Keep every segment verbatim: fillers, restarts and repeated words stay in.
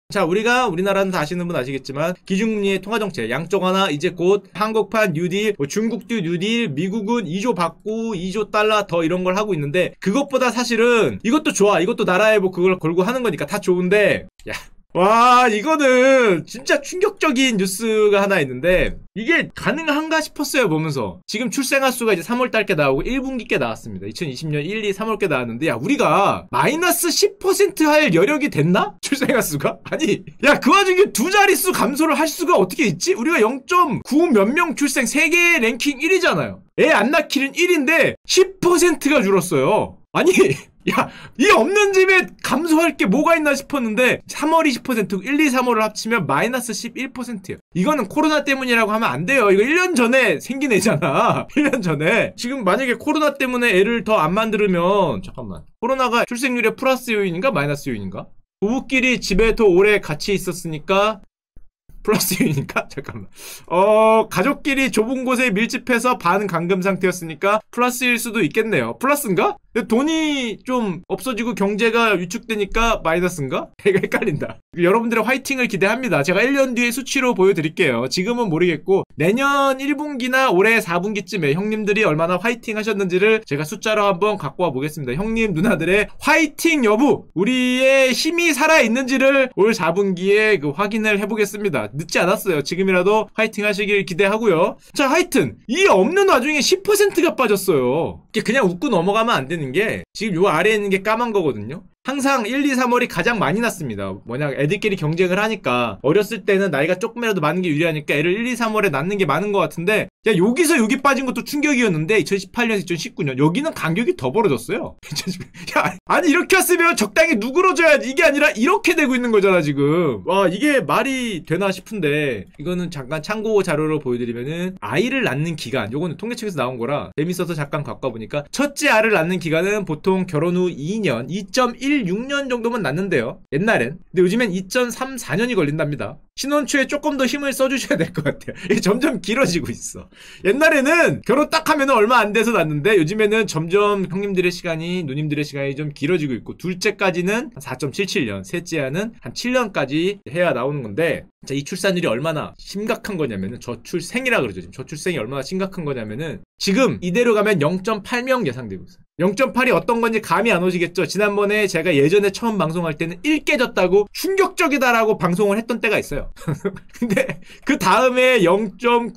자, 우리가 우리나라는 다 아시는 분 아시겠지만 기준금리의 통화정책 양쪽 하나 이제 곧 한국판 뉴딜, 뭐 중국도 뉴딜, 미국은 이조 받고 이조 달러 더 이런 걸 하고 있는데 그것보다 사실은 이것도 좋아. 이것도 나라에 뭐 그걸 걸고 하는 거니까 다 좋은데 야. 와, 이거는 진짜 충격적인 뉴스가 하나 있는데 이게 가능한가 싶었어요 보면서. 지금 출생아 수가 이제 삼월달께 나오고 일 분기께 나왔습니다. 이천이십 년 일, 이, 삼월께 나왔는데 야, 우리가 마이너스 십 퍼센트 할 여력이 됐나? 출생아 수가? 아니 야, 그 와중에 두 자릿수 감소를 할 수가 어떻게 있지? 우리가 영 점 구 몇 명 출생, 세계 랭킹 일 위잖아요. 애 안 낳기는 일 위인데 십 퍼센트가 줄었어요. 아니 야, 이 없는 집에 감소할 게 뭐가 있나 싶었는데 삼월 이십 퍼센트, 일, 이, 삼월을 합치면 마이너스 십일 퍼센트예요. 이거는 코로나 때문이라고 하면 안 돼요. 이거 일 년 전에 생긴 애잖아. 일 년 전에. 지금 만약에 코로나 때문에 애를 더 안 만들면 잠깐만. 코로나가 출생률의 플러스 요인인가 마이너스 요인인가? 부부끼리 집에 더 오래 같이 있었으니까 플러스 요인인가? 잠깐만. 어, 가족끼리 좁은 곳에 밀집해서 반 감금 상태였으니까 플러스일 수도 있겠네요. 플러스인가? 근데 돈이 좀 없어지고 경제가 위축되니까 마이너스인가? 이거 헷갈린다. 여러분들의 화이팅을 기대합니다. 제가 일 년 뒤에 수치로 보여드릴게요. 지금은 모르겠고 내년 일 분기나 올해 사 분기쯤에 형님들이 얼마나 화이팅 하셨는지를 제가 숫자로 한번 갖고 와 보겠습니다. 형님 누나들의 화이팅 여부, 우리의 힘이 살아있는지를 올 사 분기에 그 확인을 해보겠습니다. 늦지 않았어요. 지금이라도 화이팅 하시길 기대하고요. 자, 하여튼 이 없는 와중에 십 퍼센트가 빠졌어요. 그냥 웃고 넘어가면 안 되는 게 지금 요 아래에 있는 게 까만 거거든요. 항상 일, 이, 삼월이 가장 많이 났습니다. 뭐냐, 애들끼리 경쟁을 하니까 어렸을 때는 나이가 조금이라도 많은 게 유리하니까 애를 일, 이, 삼월에 낳는 게 많은 것 같은데 야, 여기서 여기 빠진 것도 충격이었는데 이천십팔 년, 이천십구 년 여기는 간격이 더 벌어졌어요. 야, 아니 이렇게 왔으면 적당히 누그러져야지. 이게 아니라 이렇게 되고 있는 거잖아 지금. 와, 이게 말이 되나 싶은데 이거는 잠깐 참고 자료로 보여드리면은 아이를 낳는 기간, 요거는 통계청에서 나온 거라 재밌어서 잠깐 갖고 와보니까 첫째 알을 낳는 기간은 보통 결혼 후 이 년, 이 점 일육 년 정도면 낳는데요. 옛날엔. 근데 요즘엔 이 점 삼사 년이 걸린답니다. 신혼 초에 조금 더 힘을 써주셔야 될 것 같아요. 이게 점점 길어지고 있어. 옛날에는 결혼 딱 하면 얼마 안 돼서 낳는데 요즘에는 점점 형님들의 시간이, 누님들의 시간이 좀 길어지고 있고 둘째까지는 사 점 칠칠 년, 셋째는 한 칠 년까지 해야 나오는 건데 자, 이 출산율이 얼마나 심각한 거냐면은 저출생이라 그러죠. 지금 저출생이 얼마나 심각한 거냐면은 지금 이대로 가면 영 점 팔 명 예상되고 있어요. 영 점 팔이 어떤 건지 감이 안 오시겠죠? 지난번에 제가 예전에 처음 방송할 때는 일 깨졌다고 충격적이다라고 방송을 했던 때가 있어요. 근데 그 다음에 영 점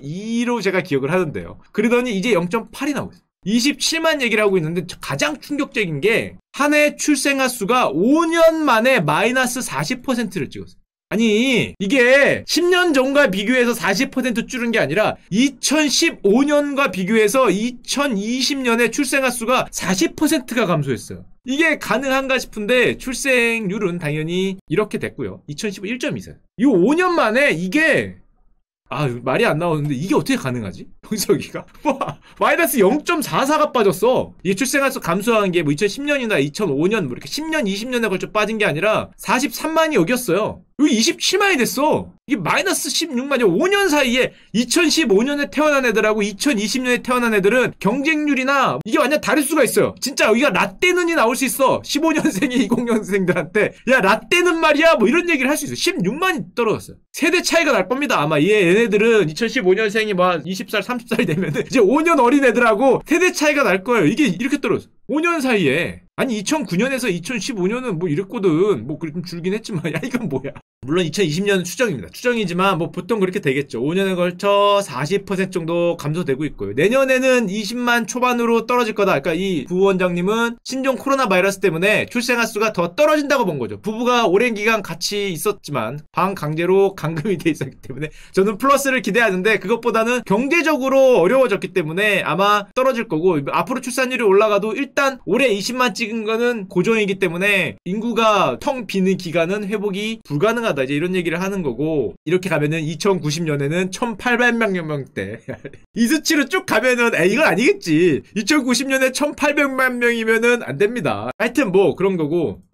구이로 제가 기억을 하던데요. 그러더니 이제 영 점 팔이 나오고 있어요. 이십칠만 얘기를 하고 있는데 가장 충격적인 게 한 해 출생아 수가 오 년 만에 마이너스 사십 퍼센트를 찍었어요. 아니 이게 십 년 전과 비교해서 사십 퍼센트 줄은 게 아니라 이천십오 년과 비교해서 이천이십 년에 출생아 수가 사십 퍼센트가 감소했어요. 이게 가능한가 싶은데 출생률은 당연히 이렇게 됐고요. 이천십오 일 점 이세요. 이 오 년 만에 이게 아, 말이 안 나오는데 이게 어떻게 가능하지? 여기가 와, 마이너스 영 점 사사가 빠졌어. 이게 출생아 수 감소한 게 뭐 이천십 년이나 이천오 년 뭐 이렇게 십 년, 이십 년에 걸쳐 빠진 게 아니라 사십삼만이 여기였어요. 여기 이십칠만이 됐어. 이게 마이너스 십육만이 오 년 사이에 이천십오 년에 태어난 애들하고 이천이십 년에 태어난 애들은 경쟁률이나 이게 완전 다를 수가 있어요. 진짜 여기가 라떼는이 나올 수 있어. 십오 년생이 이십 년생들한테 야 라떼는 말이야 뭐 이런 얘기를 할 수 있어. 십육만이 떨어졌어요. 세대 차이가 날 겁니다. 아마 얘 얘네들은 이천십오 년생이 막 이십 살, 삼십 살이 되면은 이제 오 년 어린 애들하고 세대 차이가 날 거예요. 이게 이렇게 떨어졌어. 오 년 사이에. 아니 이천구 년에서 이천십오 년은 뭐 이랬거든. 뭐 그렇게 좀 줄긴 했지만 야 이건 뭐야. 물론 이천이십 년은 추정입니다. 추정이지만 뭐 보통 그렇게 되겠죠. 오 년에 걸쳐 사십 퍼센트 정도 감소되고 있고요. 내년에는 이십만 초반으로 떨어질 거다. 그러니까 이 부원장님은 신종 코로나 바이러스 때문에 출생아 수가 더 떨어진다고 본 거죠. 부부가 오랜 기간 같이 있었지만 방강제로 감금이 돼 있었기 때문에 저는 플러스를 기대하는데 그것보다는 경제적으로 어려워졌기 때문에 아마 떨어질 거고 앞으로 출산율이 올라가도 일단 올해 이십만 찍은 거는 고정이기 때문에 인구가 텅 비는 기간은 회복이 불가능하다. 이제 이런 얘기를 하는 거고 이렇게 가면은 이천구십 년에는 천팔백만 명대 이 수치로 쭉 가면은 에이 이건 아니겠지. 이천구십 년에 천팔백만 명이면은 안 됩니다. 하여튼 뭐 그런 거고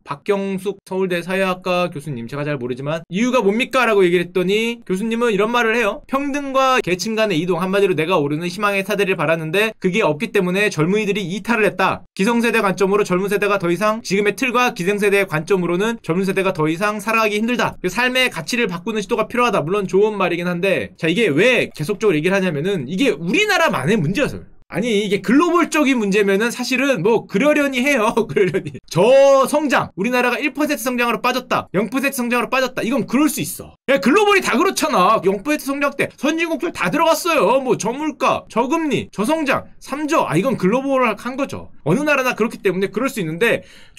박경숙 서울대 사회학과 교수님, 제가 잘 모르지만 이유가 뭡니까? 라고 얘기를 했더니 교수님은 이런 말을 해요. 평등과 계층 간의 이동, 한마디로 내가 오르는 희망의 사대를 바랐는데 그게 없기 때문에 젊은이들이 이탈을 했다. 기성세대 관점으로 젊은 세대가 더 이상, 지금의 틀과 기성세대의 관점으로는 젊은 세대가 더 이상 살아가기 힘들다. 삶의 가치를 바꾸는 시도가 필요하다. 물론 좋은 말이긴 한데, 자, 이게 왜 계속적으로 얘기를 하냐면은 이게 우리나라만의 문제여서요. 아니 이게 글로벌적인 문제면은 사실은 뭐 그러려니 해요. 그러려니 저 성장, 우리나라가 일 퍼센트 성장으로 빠졌다, 영 퍼센트 성장으로 빠졌다, 이건 그럴 수 있어. 야, 글로벌이 다 그렇잖아. 영 퍼센트 성장 때 선진국들 다 들어갔어요. 뭐 저물가, 저금리, 저성장, 삼조. 아, 이건 글로벌한 거죠. 어느 나라나 그렇기 때문에 그럴 수 있는데,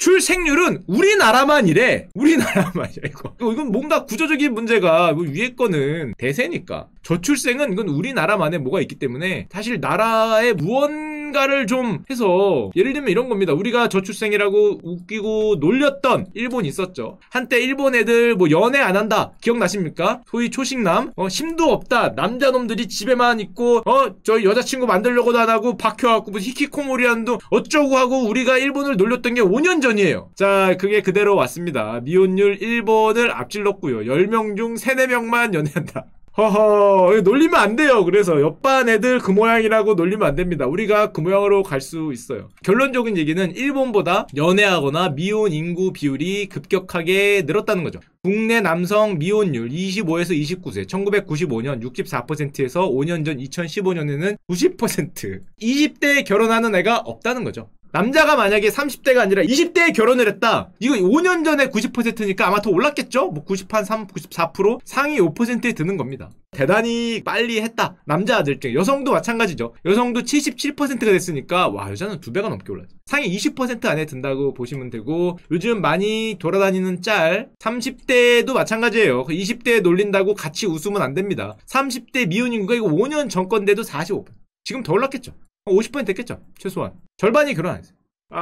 출생률은 우리나라만 이래. 우리나라만 이래. 이거 이건 뭔가 구조적인 문제가, 뭐 위에 거는 대세니까. 저출생은 이건 우리나라만의 뭐가 있기 때문에 사실 나라의 무언가를 좀 해서, 예를 들면 이런 겁니다. 우리가 저출생이라고 웃기고 놀렸던 일본이 있었죠. 한때 일본 애들 뭐 연애 안 한다 기억나십니까? 소위 초식남, 어, 힘도 없다, 남자놈들이 집에만 있고, 어, 저희 여자친구 만들려고도 안 하고 박혀갖고 뭐 히키코모리안도 어쩌고 하고 우리가 일본을 놀렸던 게 오 년 전이에요. 자, 그게 그대로 왔습니다. 미혼율 일본을 앞질렀고요. 열 명 중 삼, 네 명만 연애한다. 허허, 놀리면 안 돼요. 그래서 옆반 애들 그 모양이라고 놀리면 안 됩니다. 우리가 그 모양으로 갈 수 있어요. 결론적인 얘기는 일본보다 연애하거나 미혼 인구 비율이 급격하게 늘었다는 거죠. 국내 남성 미혼율 이십오에서 이십구 세, 천구백구십오 년 육십사 퍼센트에서 오 년 전 이천십오 년에는 구십 퍼센트. 이십 대에 결혼하는 애가 없다는 거죠. 남자가 만약에 삼십 대가 아니라 이십 대에 결혼을 했다. 이거 오 년 전에 구십 퍼센트니까 아마 더 올랐겠죠? 뭐 구십삼, 구십사 퍼센트? 상위 오 퍼센트에 드는 겁니다. 대단히 빨리 했다. 남자들 중에. 여성도 마찬가지죠. 여성도 칠십칠 퍼센트가 됐으니까, 와, 여자는 두 배가 넘게 올랐죠. 상위 이십 퍼센트 안에 든다고 보시면 되고, 요즘 많이 돌아다니는 짤, 삼십 대도 마찬가지예요. 이십 대에 놀린다고 같이 웃으면 안 됩니다. 삼십 대 미혼 인구가 이거 오 년 전 건데도 사십오 퍼센트. 지금 더 올랐겠죠. 오십 퍼센트 됐겠죠. 최소한. 절반이 결혼 안 했어요.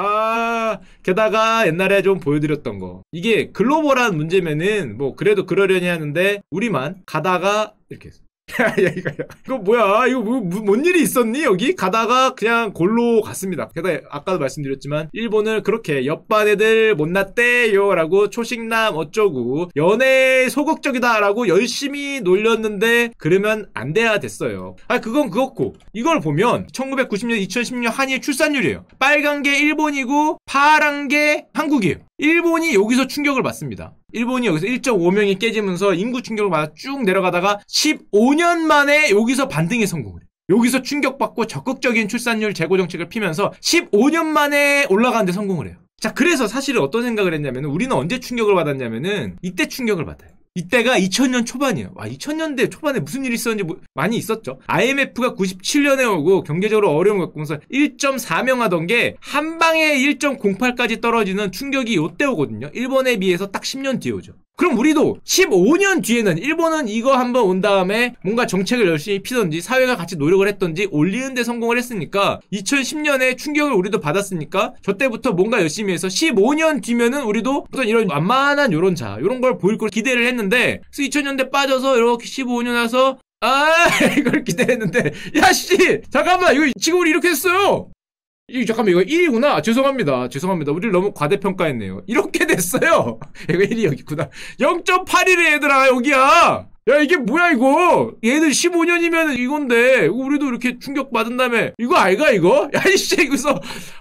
아, 게다가 옛날에 좀 보여드렸던 거. 이게 글로벌한 문제면은 뭐 그래도 그러려니 하는데, 우리만 가다가 이렇게 했어. 야, 이거, 이거 뭐야? 이거 뭐, 뭔 일이 있었니? 여기? 가다가 그냥 골로 갔습니다. 게다가 아까도 말씀드렸지만, 일본을 그렇게 옆반 애들 못났대요 라고 초식남 어쩌고, 연애 소극적이다 라고 열심히 놀렸는데, 그러면 안 돼야 됐어요. 아, 그건 그렇고, 이걸 보면, 천구백구십 년, 이천십 년 한일 출산율이에요. 빨간 게 일본이고, 파란 게 한국이에요. 일본이 여기서 충격을 받습니다. 일본이 여기서 일 점 오 명이 깨지면서 인구 충격을 받아 쭉 내려가다가 십오 년 만에 여기서 반등에 성공을 해요. 여기서 충격받고 적극적인 출산율 제고 정책을 피면서 십오 년 만에 올라가는데 성공을 해요. 자, 그래서 사실은 어떤 생각을 했냐면, 우리는 언제 충격을 받았냐면은 이때 충격을 받아요. 이때가 이천 년 초반이에요. 와, 이천 년대 초반에 무슨 일이 있었는지 뭐, 많이 있었죠. 아이엠에프가 구십칠 년에 오고 경제적으로 어려움을 겪으면서 일 점 사 명 하던 게 한 방에 일 점 공팔까지 떨어지는 충격이 요때 오거든요. 일본에 비해서 딱 십 년 뒤에 오죠. 그럼 우리도 십오 년 뒤에는, 일본은 이거 한번 온 다음에 뭔가 정책을 열심히 피던지 사회가 같이 노력을 했던지 올리는 데 성공을 했으니까, 이천십 년에 충격을 우리도 받았으니까 저 때부터 뭔가 열심히 해서 십오 년 뒤면은 우리도 어떤 이런 완만한 요런 자 요런 걸 보일 걸 기대를 했는데, 그래서 이천 년대 빠져서 이렇게 십오 년 와서 아 이걸 기대했는데, 야씨 잠깐만, 이거 지금 우리 이렇게 했어요. 이 잠깐만, 이거 일이구나. 아, 죄송합니다. 죄송합니다. 우리를 너무 과대평가했네요. 이렇게 됐어요. 이거 일이 여기 있구나. 영 점 팔일에 얘들아, 여기야. 야, 이게 뭐야 이거. 얘들 십오 년이면 이건데 우리도 이렇게 충격받은 다음에 이거 알가 이거? 야, 이씨, 이거서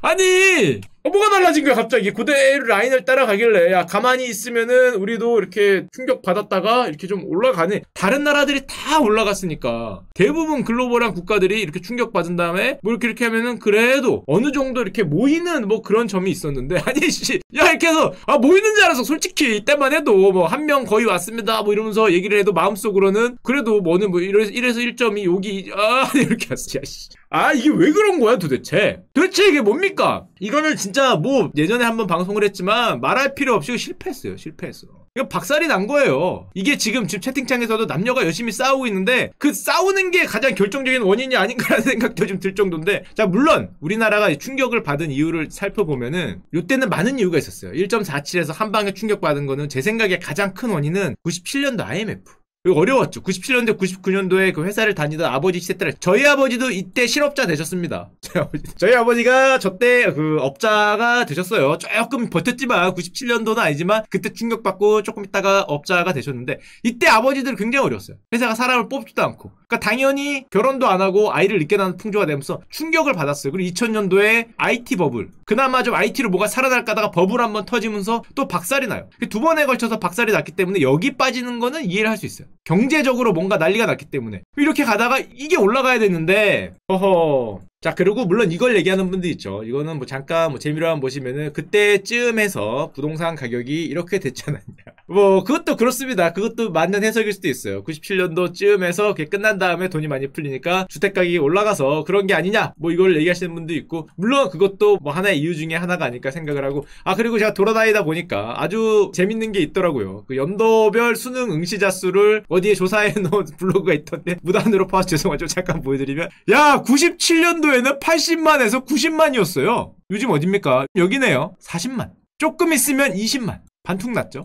아니 어, 뭐가 달라진 거야 갑자기. 그대로 라인을 따라가길래, 야, 가만히 있으면은 우리도 이렇게 충격받았다가 이렇게 좀 올라가네. 다른 나라들이 다 올라갔으니까, 대부분 글로벌한 국가들이 이렇게 충격받은 다음에 뭐 이렇게 이렇게 하면은 그래도 어느 정도 이렇게 모이는 뭐 그런 점이 있었는데, 아니 씨, 야, 이렇게 해서 아 모이는 줄 알아서 솔직히 이때만 해도 뭐 한 명 거의 왔습니다 뭐 이러면서 얘기를 해도 마음속으로는 그래도 뭐는 뭐 일에서 일 점 이 여기 아 이렇게 왔어. 야, 씨. 아, 이게 왜 그런 거야 도대체? 도대체 이게 뭡니까? 이거는 진짜 뭐 예전에 한번 방송을 했지만 말할 필요 없이 실패했어요. 실패했어. 이거 박살이 난 거예요. 이게 지금 지금 채팅창에서도 남녀가 열심히 싸우고 있는데, 그 싸우는 게 가장 결정적인 원인이 아닌가라는 생각도 좀 들 정도인데, 자, 물론 우리나라가 충격을 받은 이유를 살펴보면은 이때는 많은 이유가 있었어요. 일 점 사칠에서 한 방에 충격받은 거는 제 생각에 가장 큰 원인은 구십칠 년도 아이엠에프. 이거 어려웠죠. 구십칠 년도, 구십구 년도에 그 회사를 다니던 아버지 시대 때 저희 아버지도 이때 실업자 되셨습니다. 저희 아버지. 저희 아버지가 저때 그 업자가 되셨어요. 조금 버텼지만 구십칠 년도는 아니지만 그때 충격받고 조금 있다가 업자가 되셨는데 이때 아버지들 굉장히 어려웠어요. 회사가 사람을 뽑지도 않고. 그러니까 당연히 결혼도 안 하고 아이를 늦게 낳는 풍조가 되면서 충격을 받았어요. 그리고 이천 년도에 아이티 버블. 그나마 좀 아이티로 뭐가 살아날까 하다가 버블 한번 터지면서 또 박살이 나요. 두 번에 걸쳐서 박살이 났기 때문에 여기 빠지는 거는 이해를 할 수 있어요. 경제적으로 뭔가 난리가 났기 때문에. 이렇게 가다가 이게 올라가야 되는데 허허. 자, 그리고 물론 이걸 얘기하는 분도 있죠. 이거는 뭐 잠깐 뭐 재미로 한번 보시면은 그때쯤에서 부동산 가격이 이렇게 됐지 않았냐. 뭐 그것도 그렇습니다. 그것도 맞는 해석일 수도 있어요. 구십칠 년도쯤에서 그게 끝난 다음에 돈이 많이 풀리니까 주택 가격이 올라가서 그런 게 아니냐. 뭐 이걸 얘기하시는 분도 있고 물론 그것도 뭐 하나의 이유 중에 하나가 아닐까 생각을 하고 아 그리고 제가 돌아다니다 보니까 아주 재밌는 게 있더라고요. 그 연도별 수능 응시자 수를 어디에 조사해 놓은 블로그가 있던데 무단으로 파서 죄송하죠. 잠깐 보여드리면 야 구십칠 년도 에는 팔십만에서 구십만이었어요. 요즘 어딥니까? 여기네요. 사십만. 조금 있으면 이십만. 반퉁 났죠?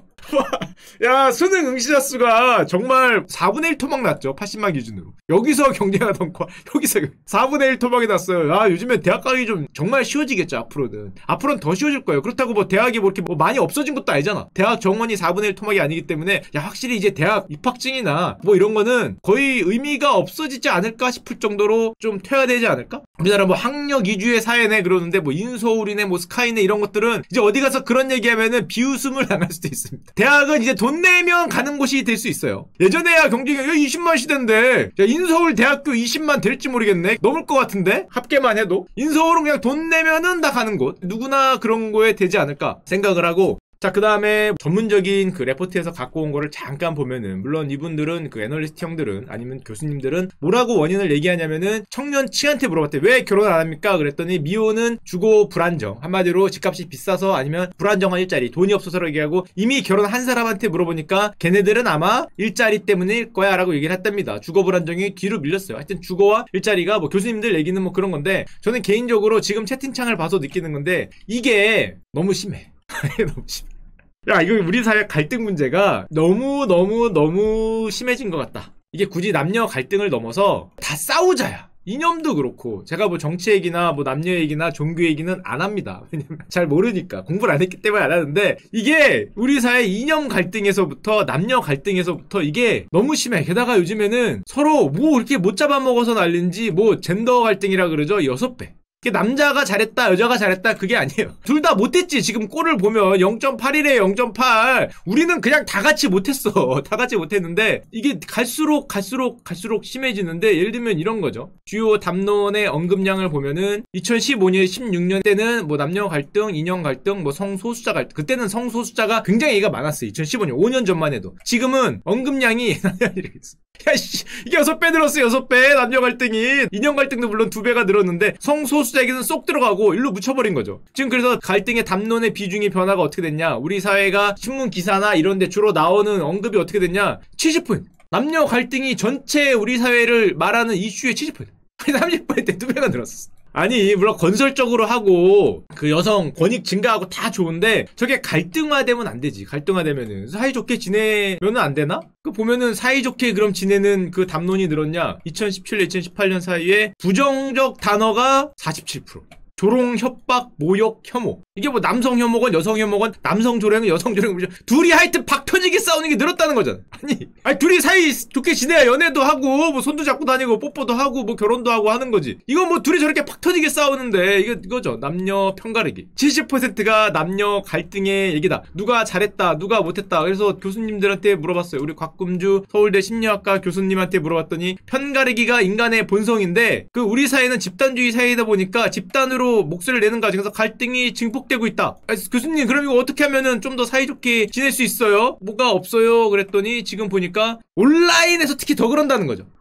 야, 수능 응시자 수가 정말 사분의 일 토막 났죠? 팔십만 기준으로. 여기서 경제가 덩고, 여기서 사분의 일 토막이 났어요. 아, 요즘엔 대학 가기 좀 정말 쉬워지겠죠, 앞으로는. 앞으로는 더 쉬워질 거예요. 그렇다고 뭐 대학이 뭐 이렇게 뭐 많이 없어진 것도 아니잖아. 대학 정원이 사분의 일 토막이 아니기 때문에, 야, 확실히 이제 대학 입학증이나 뭐 이런 거는 거의 의미가 없어지지 않을까 싶을 정도로 좀 퇴화되지 않을까? 우리나라 뭐 학력 위주의 사회네 그러는데 뭐 인서울이네 뭐 스카이네 이런 것들은 이제 어디 가서 그런 얘기하면은 비웃음을 당할 수도 있습니다. 대학은 이제 돈 내면 가는 곳이 될 수 있어요. 예전에야 경쟁이 이십만 시대인데 야, 인서울 대학교 이십만 될지 모르겠네. 넘을 것 같은데 합계만 해도 인서울은 그냥 돈 내면은 다 가는 곳. 누구나 그런 거에 되지 않을까 생각을 하고 자, 그 다음에 전문적인 그 레포트에서 갖고 온 거를 잠깐 보면은, 물론 이분들은 그 애널리스트 형들은, 아니면 교수님들은 뭐라고 원인을 얘기하냐면은, 청년 층한테 물어봤대. 왜 결혼 안 합니까? 그랬더니, 미혼은 주거 불안정. 한마디로 집값이 비싸서 아니면 불안정한 일자리, 돈이 없어서 얘기하고, 이미 결혼한 사람한테 물어보니까, 걔네들은 아마 일자리 때문일 거야 라고 얘기를 했답니다. 주거 불안정이 뒤로 밀렸어요. 하여튼 주거와 일자리가 뭐 교수님들 얘기는 뭐 그런 건데, 저는 개인적으로 지금 채팅창을 봐서 느끼는 건데, 이게 너무 심해. 너무 심해. 야, 이거 우리 사회 갈등 문제가 너무 너무 너무 심해진 것 같다. 이게 굳이 남녀 갈등을 넘어서 다 싸우자야. 이념도 그렇고 제가 뭐 정치 얘기나 뭐 남녀 얘기나 종교 얘기는 안 합니다. 왜냐면 잘 모르니까 공부를 안 했기 때문에 안 하는데 이게 우리 사회 이념 갈등에서부터 남녀 갈등에서부터 이게 너무 심해. 게다가 요즘에는 서로 뭐 이렇게 못 잡아먹어서 난린지 뭐 젠더 갈등이라 그러죠. 여섯 배. 남자가 잘했다 여자가 잘했다 그게 아니에요. 둘 다 못했지. 지금 골을 보면 영 점 팔이래 영 점 팔. 우리는 그냥 다 같이 못했어. 다 같이 못했는데 이게 갈수록 갈수록 갈수록 심해지는데 예를 들면 이런 거죠. 주요 담론의 언급량을 보면은 이천십오 년 십육 년 때는 뭐 남녀 갈등 이념 갈등 뭐 성소수자 갈등 그때는 성소수자가 굉장히 얘기가 많았어요. 이천십오 년 오 년 전만 해도. 지금은 언급량이 야씨 이게 여섯 배 늘었어. 여섯 배 남녀 갈등이. 이념 갈등도 물론 두 배가 늘었는데 성소수자 얘기는 쏙 들어가고 일로 묻혀버린 거죠. 지금 그래서 갈등의 담론의 비중이 변화가 어떻게 됐냐. 우리 사회가 신문 기사나 이런 데 주로 나오는 언급이 어떻게 됐냐. 칠십 분. 남녀 갈등이 전체 우리 사회를 말하는 이슈의 칠십 분. 삼십 분에 두 배가 늘었어. 아니 물론 건설적으로 하고 그 여성 권익 증가하고 다 좋은데 저게 갈등화되면 안 되지. 갈등화되면은 사이좋게 지내면은 안 되나? 그 보면은 사이좋게 그럼 지내는 그 담론이 늘었냐? 이천십칠 년 이천십팔 년 사이에 부정적 단어가 사십칠 퍼센트. 조롱, 협박, 모욕, 혐오. 이게 뭐 남성 혐오건 여성 혐오건 남성 조롱은 여성 조롱은 둘이 하여튼 박 터지게 싸우는 게 늘었다는 거잖아. 아니, 아니 둘이 사이 좋게 지내야 연애도 하고 뭐 손도 잡고 다니고 뽀뽀도 하고 뭐 결혼도 하고 하는 거지. 이건 뭐 둘이 저렇게 팍 터지게 싸우는데 이게 이거죠. 남녀 편가르기. 칠십 퍼센트가 남녀 갈등의 얘기다. 누가 잘했다, 누가 못했다. 그래서 교수님들한테 물어봤어요. 우리 곽금주 서울대 심리학과 교수님한테 물어봤더니 편가르기가 인간의 본성인데 그 우리 사회는 집단주의 사회이다 보니까 집단으로 목소리를 내는 과정에서 갈등이 증폭되고 있다. 아, 교수님 그럼 이거 어떻게 하면은 좀 더 사이좋게 지낼 수 있어요? 뭐가 없어요? 그랬더니 지금 보니까 온라인에서 특히 더 그런다는 거죠.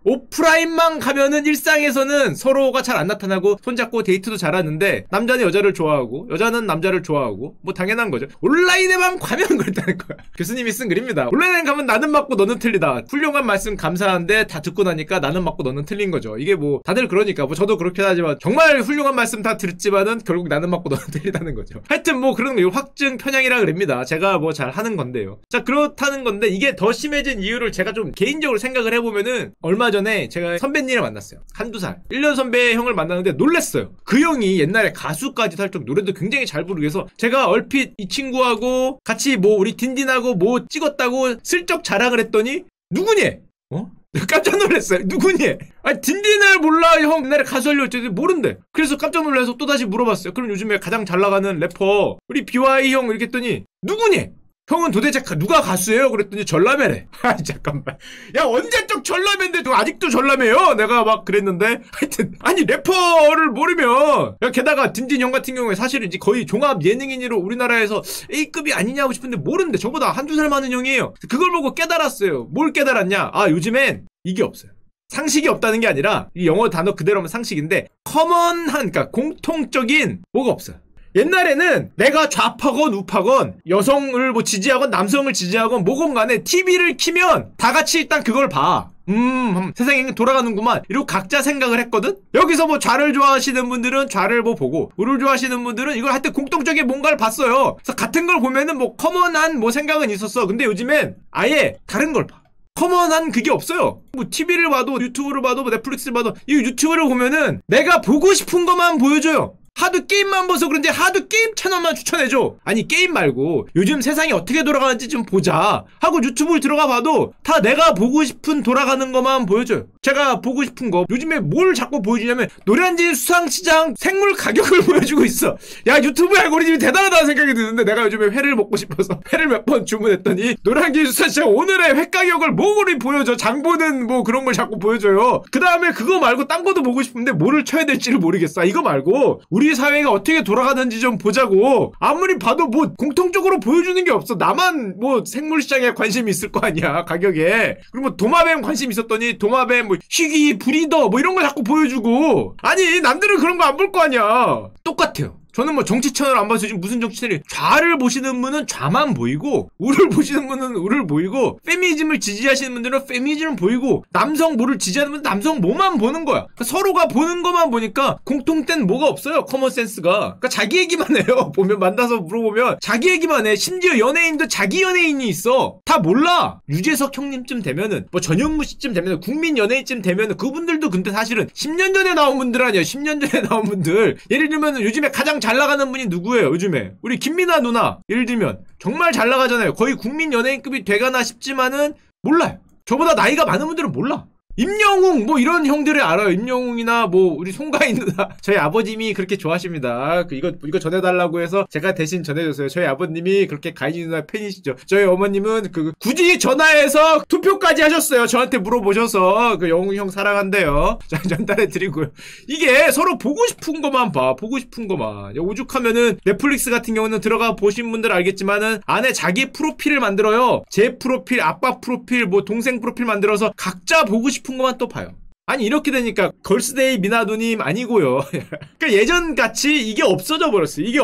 오프라인만 가면은 일상에서는 서로가 잘 안 나타나고 손잡고 데이트도 잘하는데 남자는 여자를 좋아하고 여자는 남자를 좋아하고 뭐 당연한 거죠. 온라인에만 가면 그렇다는 거야. 교수님이 쓴 글입니다. 온라인에 가면 나는 맞고 너는 틀리다. 훌륭한 말씀 감사한데 다 듣고 나니까 나는 맞고 너는 틀린 거죠. 이게 뭐 다들 그러니까 뭐 저도 그렇긴 하지만 정말 훌륭한 말씀 다 들었지만은 결국 나는 맞고 너는 틀리다는 거죠. 하여튼 뭐 그런 거 확증 편향이라 그럽니다. 제가 뭐 잘 하는 건데요. 자, 그렇다는 건데 이게 더 심해진 이유를 제가 좀 개인적으로 생각을 해보면은 얼마 전에 제가 선배님을 만났어요. 한두 살. 일 년 선배 형을 만났는데 놀랬어요. 그 형이 옛날에 가수까지 할 정도 노래도 굉장히 잘 부르고 해서 제가 얼핏 이 친구하고 같이 뭐 우리 딘딘하고 뭐 찍었다고 슬쩍 자랑을 했더니 누구니? 어? 깜짝 놀랐어요. 누구니? 아니 딘딘을 몰라. 형 옛날에 가수 하려고 했더니 모른대. 그래서 깜짝 놀라서 또다시 물어봤어요. 그럼 요즘에 가장 잘 나가는 래퍼 우리 비와이 형 이렇게 했더니 누구니? 형은 도대체 누가 가수예요? 그랬더니 전람회래. 아니 잠깐만. 야 언제적 전람회인데 너 아직도 전람회요? 내가 막 그랬는데 하여튼 아니 래퍼를 모르면 야, 게다가 딘딘 형 같은 경우에 사실은 이제 거의 종합 예능인으로 우리나라에서 A급이 아니냐고 싶은데 모르는데 저보다 한두 살 많은 형이에요. 그걸 보고 깨달았어요. 뭘 깨달았냐? 아 요즘엔 이게 없어요. 상식이 없다는 게 아니라 이 영어 단어 그대로 하면 상식인데 커먼한 그러니까 공통적인 뭐가 없어요. 옛날에는 내가 좌파건 우파건 여성을 뭐 지지하건 남성을 지지하건 뭐건 간에 티비를 키면 다 같이 일단 그걸 봐. 음, 세상이 돌아가는구만. 이러고 각자 생각을 했거든? 여기서 뭐 좌를 좋아하시는 분들은 좌를 뭐 보고, 우를 좋아하시는 분들은 이걸 하여튼 공통적인 뭔가를 봤어요. 그래서 같은 걸 보면은 뭐 커먼한 뭐 생각은 있었어. 근데 요즘엔 아예 다른 걸 봐. 커먼한 그게 없어요. 뭐 티비를 봐도 유튜브를 봐도 뭐 넷플릭스를 봐도 이 유튜브를 보면은 내가 보고 싶은 것만 보여줘요. 하도 게임만 봐서 그런지 하도 게임 채널만 추천해줘. 아니 게임 말고 요즘 세상이 어떻게 돌아가는지 좀 보자 하고 유튜브를 들어가 봐도 다 내가 보고 싶은 돌아가는 것만 보여줘요. 제가 보고 싶은 거 요즘에 뭘 자꾸 보여주냐면 노량진 수상시장 생물 가격을 보여주고 있어. 야 유튜브 알고리즘이 대단하다는 생각이 드는데 내가 요즘에 회를 먹고 싶어서 회를 몇 번 주문했더니 노량진 수상시장 오늘의 회 가격을 뭐를 보여줘. 장보는 뭐 그런 걸 자꾸 보여줘요. 그 다음에 그거 말고 딴 것도 보고 싶은데 뭐를 쳐야 될지를 모르겠어. 이거 말고 우리 우리 사회가 어떻게 돌아가는지 좀 보자고. 아무리 봐도 뭐 공통적으로 보여주는 게 없어. 나만 뭐 생물시장에 관심이 있을 거 아니야. 가격에. 그리고 뭐 도마뱀 관심 있었더니 도마뱀 뭐 희귀 브리더 뭐 이런 거 자꾸 보여주고. 아니 남들은 그런 거 안 볼 거 아니야. 똑같아요. 저는 뭐 정치 채널 안 봐서 지금 무슨 정치 채널이 좌를 보시는 분은 좌만 보이고 우를 보시는 분은 우를 보이고 페미니즘을 지지하시는 분들은 페미니즘을 보이고 남성 뭐를 지지하는 분은 남성 뭐만 보는 거야. 그러니까 서로가 보는 것만 보니까 공통된 뭐가 없어요. 커먼센스가. 그러니까 자기 얘기만 해요. 보면 만나서 물어보면 자기 얘기만 해. 심지어 연예인도 자기 연예인이 있어. 다 몰라. 유재석 형님쯤 되면은 뭐 전현무 씨쯤 되면은 국민 연예인쯤 되면은 그분들도 근데 사실은 십 년 전에 나온 분들 아니야. 십 년 전에 나온 분들. 예를 들면은 요즘에 가장 잘 나가는 분이 누구예요? 요즘에 우리 김민아 누나 예를 들면 정말 잘 나가잖아요. 거의 국민 연예인급이 돼가나 싶지만은 몰라요. 저보다 나이가 많은 분들은 몰라. 임영웅 뭐 이런 형들을 알아요. 임영웅이나 뭐 우리 송가인 누나. 저희 아버님이 그렇게 좋아하십니다. 그 이거 이거 전해달라고 해서 제가 대신 전해줬어요. 저희 아버님이 그렇게 가인 누나 팬이시죠. 저희 어머님은 그 굳이 전화해서 투표까지 하셨어요. 저한테 물어보셔서 그 영웅 형 사랑한대요. 전달해 드리고요. 이게 서로 보고 싶은 것만 봐. 보고 싶은 것만. 오죽하면은 넷플릭스 같은 경우는 들어가 보신 분들 알겠지만은 안에 자기 프로필을 만들어요. 제 프로필, 아빠 프로필, 뭐 동생 프로필 만들어서 각자 보고 싶은 싶은 것만 또 봐요. 아니 이렇게 되니까 걸스데이 미나도님 아니고요. 그러니까 예전같이 이게 없어져 버렸어요. 이게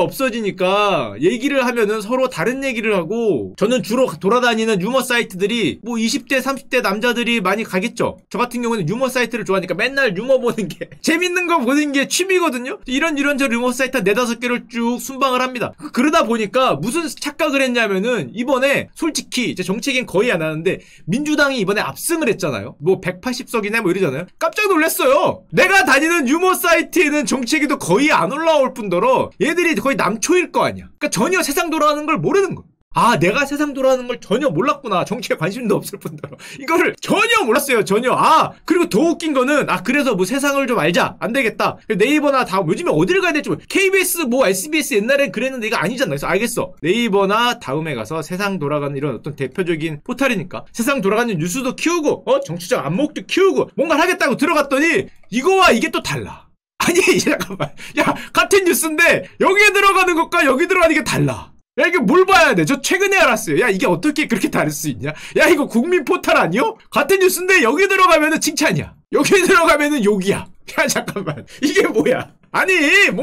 없어지니까 얘기를 하면은 서로 다른 얘기를 하고 저는 주로 돌아다니는 유머 사이트들이 뭐 이십 대 삼십 대 남자들이 많이 가겠죠. 저 같은 경우는 유머 사이트를 좋아하니까 맨날 유머 보는 게 재밌는 거 보는 게 취미거든요. 이런 이런 저 유머 사이트 네다섯 개를 쭉 순방을 합니다. 그러다 보니까 무슨 착각을 했냐면은 이번에 솔직히 제 정책엔 거의 안 하는데 민주당이 이번에 압승을 했잖아요. 뭐 백팔십 석이네 뭐 이러잖아요. 깜짝 놀랐어요. 내가 다니는 유머 사이트에는 정치얘기도 거의 안 올라올 뿐더러 얘들이 거의 남초일 거 아니야. 그러니까 전혀 세상 돌아가는 걸 모르는 거야. 아 내가 세상 돌아가는 걸 전혀 몰랐구나. 정치에 관심도 없을 뿐더러 이거를 전혀 몰랐어요. 전혀. 아 그리고 더 웃긴 거는 아 그래서 뭐 세상을 좀 알자. 안 되겠다. 네이버나 다음 요즘에 어디를 가야 될지 모르 케이비에스 뭐 에스비에스 옛날엔 그랬는데 이거 아니잖아. 그래서 알겠어. 네이버나 다음에 가서 세상 돌아가는 이런 어떤 대표적인 포털이니까 세상 돌아가는 뉴스도 키우고 어 정치적 안목도 키우고 뭔가를 하겠다고 들어갔더니 이거와 이게 또 달라. 아니 잠깐만. 야 같은 뉴스인데 여기에 들어가는 것과 여기 들어가는 게 달라. 야 이게 뭘 봐야 돼? 저 최근에 알았어요. 야 이게 어떻게 그렇게 다를 수 있냐? 야 이거 국민 포탈 아니요? 같은 뉴스인데 여기 들어가면은 칭찬이야. 여기 들어가면은 욕이야. 야 잠깐만 이게 뭐야? 아니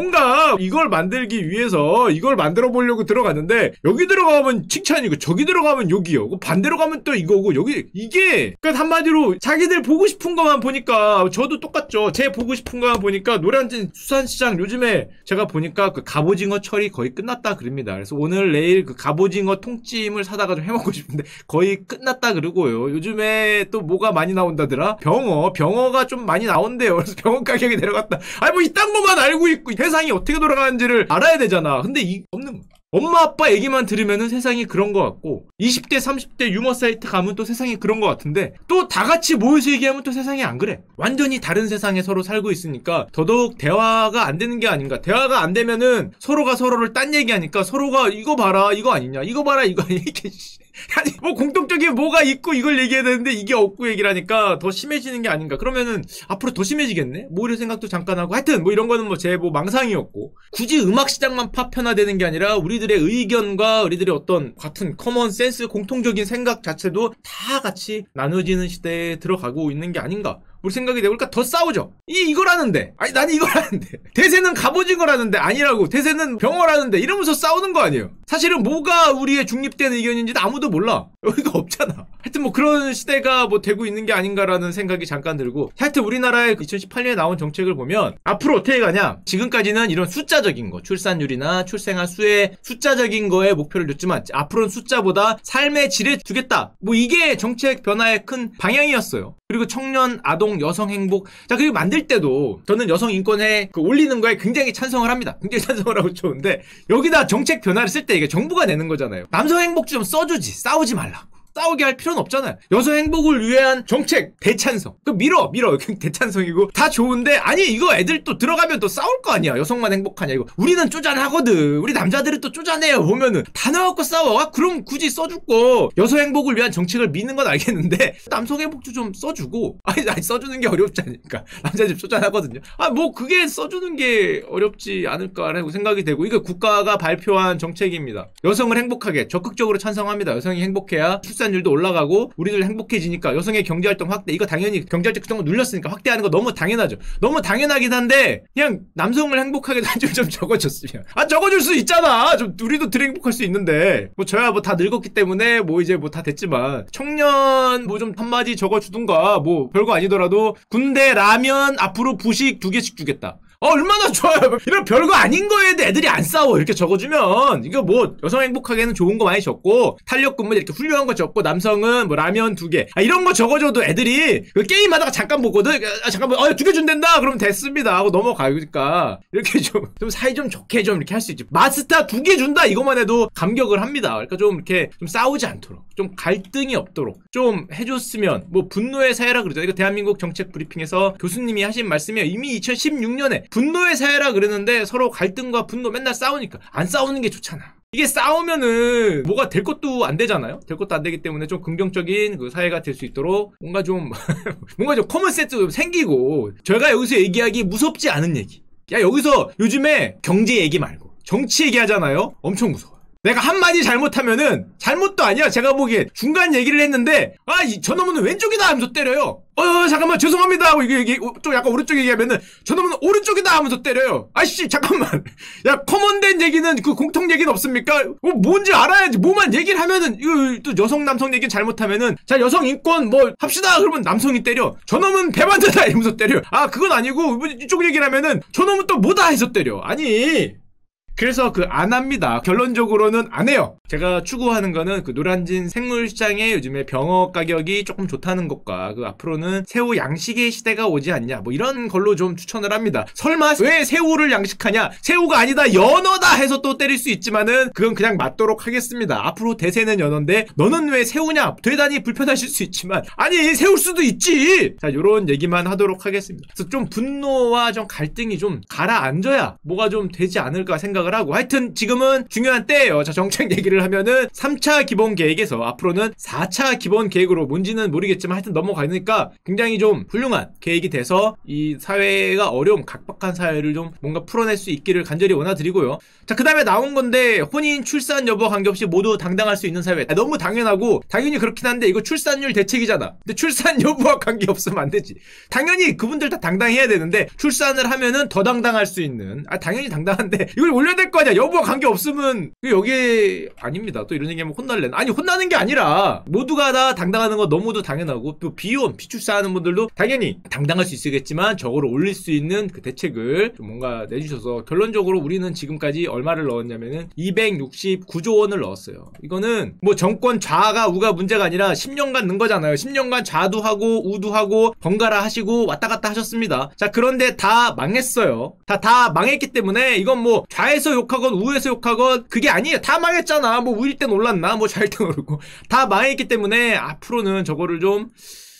뭔가 이걸 만들기 위해서 이걸 만들어 보려고 들어갔는데 여기 들어가면 칭찬이고 저기 들어가면 욕이요. 반대로 가면 또 이거고 여기 이게 그러니까 한마디로 자기들 보고 싶은 것만 보니까 저도 똑같죠. 제 보고 싶은 것만 보니까 노량진 수산시장 요즘에 제가 보니까 그 갑오징어 철이 거의 끝났다 그럽니다. 그래서 오늘 내일 그 갑오징어 통찜을 사다가 좀 해먹고 싶은데 거의 끝났다 그러고요. 요즘에 또 뭐가 많이 나온다더라? 병어 병어가 좀 많이 나온대요. 그래서 병어 가격이 내려갔다. 아니 뭐 이딴 것만 알고 있고 세상이 어떻게 돌아가는지를 알아야 되잖아. 근데 이 없는 거야. 엄마 아빠 얘기만 들으면은 세상이 그런 것 같고 이십 대 삼십 대 유머 사이트 가면 또 세상이 그런 것 같은데 또 다 같이 모여서 얘기하면 또 세상이 안 그래. 완전히 다른 세상에 서로 살고 있으니까 더더욱 대화가 안 되는 게 아닌가. 대화가 안 되면은 서로가 서로를 딴 얘기하니까 서로가 이거 봐라 이거 아니냐 이거 봐라 이거 아니냐 이게 아니 뭐 공통적인 뭐가 있고 이걸 얘기해야 되는데 이게 없고 얘기를 하니까 더 심해지는 게 아닌가. 그러면은 앞으로 더 심해지겠네. 뭐 이런 생각도 잠깐 하고 하여튼 뭐 이런 거는 뭐 제 뭐 망상이었고 굳이 음악 시장만 파편화되는 게 아니라 우리들의 의견과 우리들의 어떤 같은 커먼 센스 공통적인 생각 자체도 다 같이 나눠지는 시대에 들어가고 있는 게 아닌가. 우리 생각이 되고 그러니까 더 싸우죠. 이 이거라는데 아니 나는 이거라는데 대세는 갑오징어라는데 아니라고 대세는 병어라는데 이러면서 싸우는 거 아니에요. 사실은 뭐가 우리의 중립된 의견인지는 아무도 몰라. 여기가 없잖아. 하여튼 뭐 그런 시대가 뭐 되고 있는 게 아닌가라는 생각이 잠깐 들고 하여튼 우리나라의 이천십팔 년에 나온 정책을 보면 앞으로 어떻게 가냐. 지금까지는 이런 숫자적인 거 출산율이나 출생아 수의 숫자적인 거에 목표를 뒀지만 앞으로는 숫자보다 삶의 질을 주겠다. 뭐 이게 정책 변화의 큰 방향이었어요. 그리고 청년, 아동, 여성 행복. 자, 그리고 만들 때도 저는 여성 인권에 그 올리는 거에 굉장히 찬성을 합니다. 굉장히 찬성을 하고 좋은데 여기다 정책 변화를 쓸 때 이게 정부가 내는 거잖아요. 남성 행복주 좀 써주지. 싸우지 말라고. 싸우게 할 필요는 없잖아요. 여성 행복을 위한 정책 대찬성. 그 밀어 밀어 대찬성이고 다 좋은데 아니 이거 애들 또 들어가면 또 싸울 거 아니야. 여성만 행복하냐 이거. 우리는 쪼잔하거든. 우리 남자들은 또 쪼잔해요. 보면은 다 나와갖고 싸워. 아, 그럼 굳이 써줄 거 여성 행복을 위한 정책을 미는 건 알겠는데 남성 행복도 좀 써주고 아니, 아니 써주는 게 어렵지 않으니까 남자들 쪼잔하거든요. 아 뭐 그게 써주는 게 어렵지 않을까라고 생각이 되고 이게 국가가 발표한 정책입니다. 여성을 행복하게 적극적으로 찬성합니다. 여성이 행복해야 출산율도 올라가고 우리들 행복해지니까 여성의 경제활동 확대 이거 당연히 경제활동 그동안 눌렸으니까 확대하는 거 너무 당연하죠. 너무 당연하긴 한데 그냥 남성을 행복하게 좀, 좀 적어줬으면 아 적어줄 수 있잖아. 좀 우리도 들 행복할 수 있는데 뭐 저야 뭐 다 늙었기 때문에 뭐 이제 뭐 다 됐지만 청년 뭐 좀 한마디 적어주든가 뭐 별거 아니더라도 군대 라면 앞으로 부식 두 개씩 주겠다. 어, 얼마나 좋아요. 이런 별거 아닌 거에 애들이 안 싸워. 이렇게 적어주면. 이거 뭐, 여성 행복하게는 좋은 거 많이 적고, 탄력근무 이렇게 훌륭한 거 적고, 남성은 뭐, 라면 두 개. 아, 이런 거 적어줘도 애들이, 그 게임 하다가 잠깐 보거든? 아, 잠깐만, 어, 두 개 준댄다? 그러면 됐습니다. 하고 넘어가니까. 이렇게 좀, 좀 사이 좀 좋게 좀 이렇게 할 수 있지. 마스터 두 개 준다? 이것만 해도 감격을 합니다. 그러니까 좀 이렇게, 좀 싸우지 않도록. 좀 갈등이 없도록. 좀 해줬으면, 뭐, 분노의 사회라 그러죠. 이거 대한민국 정책 브리핑에서 교수님이 하신 말씀이에요. 이미 이천십육 년에 분노의 사회라 그러는데 서로 갈등과 분노 맨날 싸우니까 안 싸우는 게 좋잖아. 이게 싸우면은 뭐가 될 것도 안 되잖아요. 될 것도 안 되기 때문에 좀 긍정적인 그 사회가 될 수 있도록 뭔가 좀 뭔가 좀 커먼 센스도 좀 생기고 저희가 여기서 얘기하기 무섭지 않은 얘기. 야 여기서 요즘에 경제 얘기 말고 정치 얘기하잖아요. 엄청 무서워. 내가 한마디 잘못하면은 잘못도 아니야. 제가 보기엔 중간 얘기를 했는데 아 이 저놈은 왼쪽이다 하면서 때려요. 어 잠깐만 죄송합니다 하고 이게 이게 좀 약간 오른쪽 얘기하면은 저놈은 오른쪽이다 하면서 때려요. 아씨 잠깐만 야 커먼된 얘기는 그 공통 얘기는 없습니까? 뭐 뭔지 알아야지. 뭐만 얘기를 하면은 이거 또 여성 남성 얘기 잘못하면은 자 여성 인권 뭐 합시다 그러면 남성이 때려. 저놈은 배반자다 이러면서 때려. 아 그건 아니고 이쪽 얘기를 하면은 저놈은 또 뭐다 해서 때려. 아니 그래서 그 안 합니다. 결론적으로는 안 해요. 제가 추구하는 거는 그 노량진 생물시장에 요즘에 병어 가격이 조금 좋다는 것과 그 앞으로는 새우 양식의 시대가 오지 않냐 뭐 이런 걸로 좀 추천을 합니다. 설마 왜 새우를 양식하냐? 새우가 아니다 연어다 해서 또 때릴 수 있지만은 그건 그냥 맞도록 하겠습니다. 앞으로 대세는 연어인데 너는 왜 새우냐? 대단히 불편하실 수 있지만 아니 새울 수도 있지. 자 요런 얘기만 하도록 하겠습니다. 그래서 좀 분노와 좀 갈등이 좀 가라앉아야 뭐가 좀 되지 않을까 생각을 생각을 하고, 하여튼 지금은 중요한 때예요. 자, 정책 얘기를 하면은 삼 차 기본 계획에서 앞으로는 사 차 기본 계획으로 뭔지는 모르겠지만 하여튼 넘어가니까 굉장히 좀 훌륭한 계획이 돼서 이 사회가 어려움, 각박한 사회를 좀 뭔가 풀어낼 수 있기를 간절히 원하드리고요. 자, 그 다음에 나온 건데 혼인, 출산 여부와 관계없이 모두 당당할 수 있는 사회. 아, 너무 당연하고 당연히 그렇긴 한데 이거 출산율 대책이잖아. 근데 출산 여부와 관계없으면 안 되지. 당연히 그분들 다 당당해야 되는데 출산을 하면은 더 당당할 수 있는, 아 당연히 당당한데 이걸 올려야 될 거 아니야. 여부와 관계없으면 여기 아닙니다. 또 이런 얘기하면 혼날래. 아니 혼나는 게 아니라 모두가 다 당당하는 거 너무도 당연하고, 또 비혼, 비출산하는 분들도 당연히 당당할 수 있겠지만 저거를 올릴 수 있는 그 대책을 좀 뭔가 내주셔서, 결론적으로 우리는 지금까지 얼마를 넣었냐면은 이백육십구조 원을 넣었어요. 이거는 뭐 정권 좌가 우가 문제가 아니라 십 년간 넣은 거잖아요. 십 년간 좌도 하고 우도 하고 번갈아 하시고 왔다 갔다 하셨습니다. 자, 그런데 다 망했어요. 다 다 망했기 때문에 이건 뭐 좌에서 욕하건 우에서 욕하건 그게 아니에요. 다 망했잖아. 뭐 우일 땐 올랐나? 뭐 좌일 땐 오르고 다 망했기 때문에 앞으로는 저거를 좀,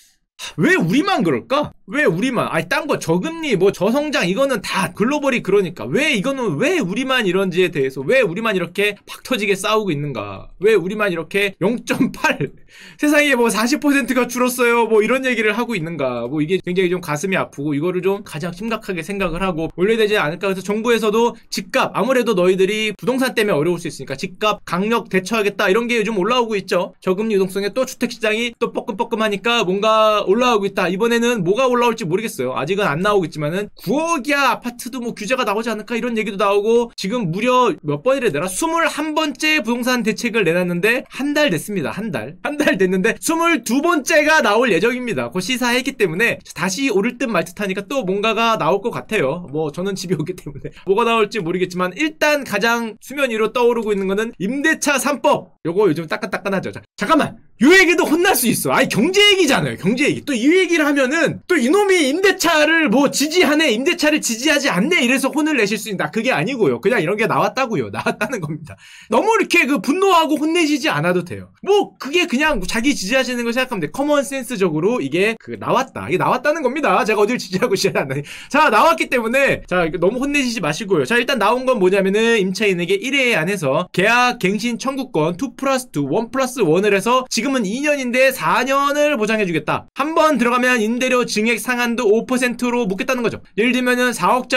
왜 우리만 그럴까? 왜 우리만? 아니 딴 거 저금리 뭐 저성장 이거는 다 글로벌이 그러니까 왜 이거는 왜 우리만 이런지에 대해서 왜 우리만 이렇게 팍 터지게 싸우고 있는가? 왜 우리만 이렇게 영 점 팔 세상에 뭐 사십 퍼센트가 줄었어요 뭐 이런 얘기를 하고 있는가? 뭐 이게 굉장히 좀 가슴이 아프고 이거를 좀 가장 심각하게 생각을 하고 올려야 되지 않을까. 그래서 정부에서도 집값, 아무래도 너희들이 부동산 때문에 어려울 수 있으니까 집값 강력 대처하겠다 이런 게 요즘 올라오고 있죠. 저금리 유동성에 또 주택시장이 또 뻐끔뻐끔하니까 뭔가 올라오고 있다. 이번에는 뭐가 올라올지 모르겠어요. 아직은 안 나오겠지만은 구억이야 아파트도 뭐 규제가 나오지 않을까 이런 얘기도 나오고, 지금 무려 몇 번이래 내라 이십일 번째 부동산 대책을 내놨는데 한 달 됐습니다. 한 달. 한 달 됐는데 이십이 번째가 나올 예정입니다. 그 시사했기 때문에 다시 오를 듯 말 듯 하니까 또 뭔가가 나올 것 같아요. 뭐 저는 집에 오기 때문에 뭐가 나올지 모르겠지만 일단 가장 수면 위로 떠오르고 있는 거는 임대차 삼 법. 요거 요즘 따끈따끈하죠. 자, 잠깐만. 요 얘기도 혼날 수 있어. 아니 경제 얘기잖아요. 경제 얘기. 또 이 얘기를 하면은 또 이놈이 임대차를 뭐 지지하네, 임대차를 지지하지 않네 이래서 혼을 내실 수 있다. 그게 아니고요. 그냥 이런 게 나왔다고요. 나왔다는 겁니다. 너무 이렇게 그 분노하고 혼내시지 않아도 돼요. 뭐 그게 그냥 자기 지지하시는 걸 생각하면 돼. 커먼 센스적으로 이게 그 나왔다. 이게 나왔다는 겁니다. 제가 어딜 지지하고 지지하지 않나요. 자, 나왔기 때문에 자 너무 혼내시지 마시고요. 자, 일단 나온 건 뭐냐면은 임차인에게 일 회 안에서 계약 갱신 청구권 이 플러스 이, 일 플러스 일을 해서 지금은 이 년인데 사 년을 보장해주겠다. 한 번 들어가면 임대료 증액 상한도 오 퍼센트로 묶겠다는 거죠. 예를 들면은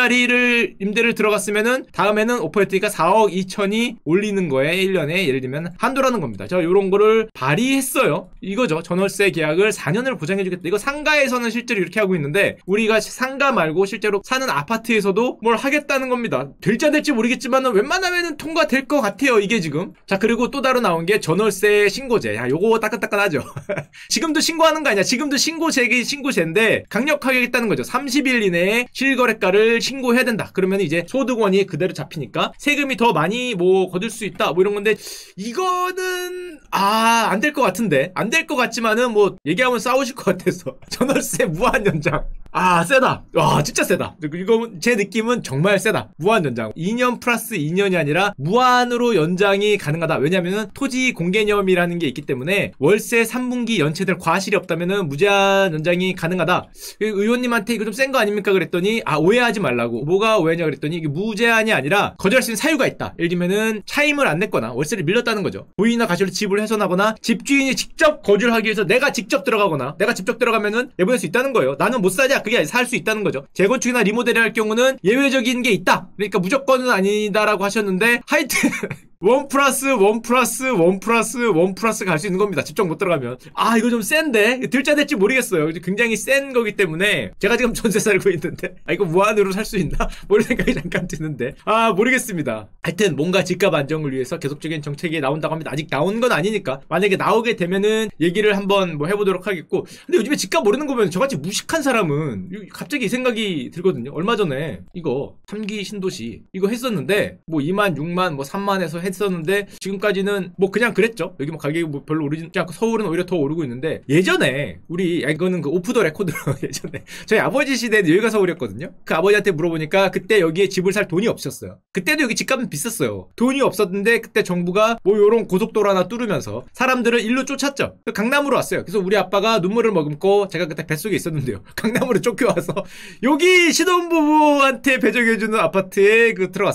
사억짜리를 임대를 들어갔으면은 다음에는 오 퍼센트니까 사억 이천이 올리는 거에 일 년에 예를 들면 한도라는 겁니다. 자, 요런 거를 발의했어요. 이거죠. 전월세 계약을 사 년을 보장해주겠다. 이거 상가에서는 실제로 이렇게 하고 있는데 우리가 상가 말고 실제로 사는 아파트에서도 뭘 하겠다는 겁니다. 될지 안 될지 모르겠지만은 웬만하면은 통과될 것 같아요. 이게 지금. 자, 그리고 또 다른 나온 게 전월세 신고제. 야, 요거 따끈따끈하죠. 지금도 신고하는 거 아니야. 지금도 신고제기 신고제인데 강력하게 하겠다는 거죠. 삼십 일 이내에 실거래가를 신고해야 된다. 그러면 이제 소득원이 그대로 잡히니까 세금이 더 많이 뭐 거둘 수 있다. 뭐 이런 건데 이거는 아, 안 될 것 같은데. 안 될 것 같지만은 뭐 얘기하면 싸우실 것 같아서. 전월세 무한 연장. 아, 세다. 와, 진짜 세다. 이거 제 느낌은 정말 세다. 무한 연장. 이 년 플러스 이 년이 아니라 무한으로 연장이 가능하다. 왜냐면은 토지 공개념이라는 게 있기 때문에 월세 삼 분기 연체될 과실이 없다면은 무제한 연장이 가능하다. 의원님한테 이거 좀 센 거 아닙니까? 그랬더니 아, 오해하지 말라고. 뭐가 오해냐 그랬더니 이게 무제한이 아니라 거절할 수 있는 사유가 있다. 예를 들면은 차임을 안 냈거나 월세를 밀렸다는 거죠. 부인이나 가족이 집을 훼손하거나 집주인이 직접 거주하기 위해서 내가 직접 들어가거나 내가 직접 들어가면은 내보낼 수 있다는 거예요. 나는 못 사냐? 그게 살 수 있다는 거죠. 재건축이나 리모델을 할 경우는 예외적인 게 있다. 그러니까 무조건은 아니다라고 하셨는데 하여튼 일 플러스 일 플러스 일 플러스 일 플러스 갈 수 있는 겁니다. 집중 못 들어가면. 아, 이거 좀 센데? 될지 안 될지 모르겠어요. 굉장히 센 거기 때문에 제가 지금 전세 살고 있는데 아, 이거 무한으로 살 수 있나? 뭐 이런 생각이 잠깐 드는데 아, 모르겠습니다. 하여튼 뭔가 집값 안정을 위해서 계속적인 정책이 나온다고 합니다. 아직 나온 건 아니니까 만약에 나오게 되면은 얘기를 한번 뭐 해보도록 하겠고, 근데 요즘에 집값 모르는 거 보면 저같이 무식한 사람은 갑자기 이 생각이 들거든요. 얼마 전에 이거 삼 기 신도시 이거 했었는데 뭐 이만, 육만, 뭐 삼만에서 했었는데 지금까지는 뭐 그냥 그랬죠. 여기 뭐 가격이 뭐 별로 오르지 않고 서울은 오히려 더 오르고 있는데, 예전에 우리 이거는 그 오프 더 레코드로 예전에 저희 아버지 시대에 여기가 서울이었거든요. 그 아버지한테 물어보니까 그때 여기에 집을 살 돈이 없었어요. 그때도 여기 집값은 비쌌어요. 돈이 없었는데 그때 정부가 뭐 요런 고속도로 하나 뚫으면서 사람들을 일로 쫓았죠. 강남으로 왔어요. 그래서 우리 아빠가 눈물을 머금고, 제가 그때 뱃속에 있었는데요, 강남으로 쫓겨와서 여기 신혼부부한테 배정해주는 아파트에 그 들어갔습니다.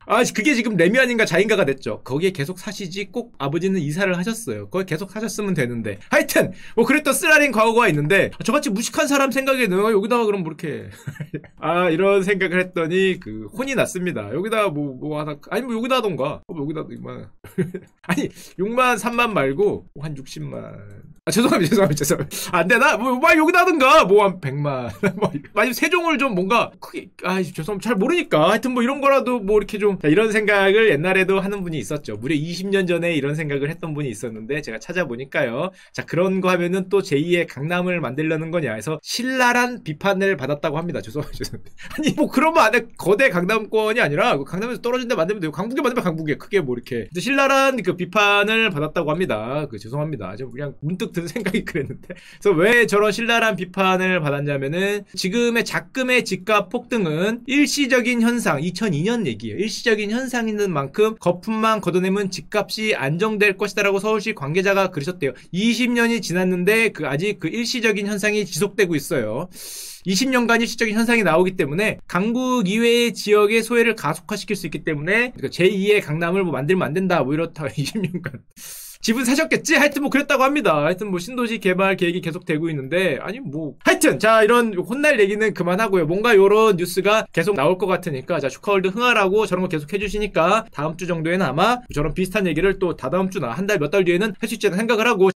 아, 그게 지금 레미안인가 자인가가 됐죠. 거기에 계속 사시지 꼭 아버지는 이사를 하셨어요. 거기 계속 사셨으면 되는데. 하여튼 뭐 그랬던 쓰라린 과거가 있는데 저같이 무식한 사람 생각에는 여기다가 그럼 뭐 이렇게 아 이런 생각을 했더니 그 혼이 났습니다. 여기다 뭐 뭐 하나 아니 뭐 여기다 하던가 뭐 여기다 육만 아니 육만 삼만 말고 한 육십만 아 죄송합니다 죄송합니다 죄송합니다 안 되나 뭐, 뭐 여기다 하든가 뭐 한 백만 뭐 아니 세종을 좀 뭔가 크게 아 죄송합니다 잘 모르니까 하여튼 뭐 이런 거라도 뭐 이렇게 좀 이런 생각을 옛날에도 하는 분이 있었죠. 무려 이십 년 전에 이런 생각을 했던 분이 있었는데 제가 찾아보니까요. 자 그런 거 하면은 또 제이의 강남을 만들려는 거냐 해서 신랄한 비판을 받았다고 합니다. 죄송합니다 죄송합니다. 아니 뭐 그러면 안 돼. 거대 강남권이 아니라 강남에서 떨어진 데 만들면 되고 강북에 만들면 강북에 크게 뭐 이렇게 신랄한 그 비판을 받았다고 합니다. 그 죄송합니다. 좀 그냥 문득 든 생각이 그랬는데 그래서 왜 저런 신랄한 비판을 받았냐면은 지금의 작금의 집값 폭등은 일시적인 현상 이천이 년 얘기예요. 일시적인 현상이 있는 만큼 거품만 걷어내면 집값이 안정될 것이다라고 서울시 관계자가 그러셨대요. 이십 년이 지났는데 그 아직 그 일시적인 현상이 지속되고 있어요. 이십 년간 일시적인 현상이 나오기 때문에 강북 이외의 지역의 소외를 가속화시킬 수 있기 때문에 제이의 강남을 뭐 만들면 안 된다 뭐 이렇다 이십 년간 집은 사셨겠지? 하여튼 뭐 그랬다고 합니다. 하여튼 뭐 신도시 개발 계획이 계속 되고 있는데 아니 뭐 하여튼 자 이런 혼날 얘기는 그만하고요. 뭔가 요런 뉴스가 계속 나올 것 같으니까 자 슈카월드 흥하라고 저런 거 계속 해주시니까 다음 주 정도에는 아마 저런 비슷한 얘기를 또 다다음 주나 한 달 몇 달 뒤에는 할 수 있지 않나 생각을 하고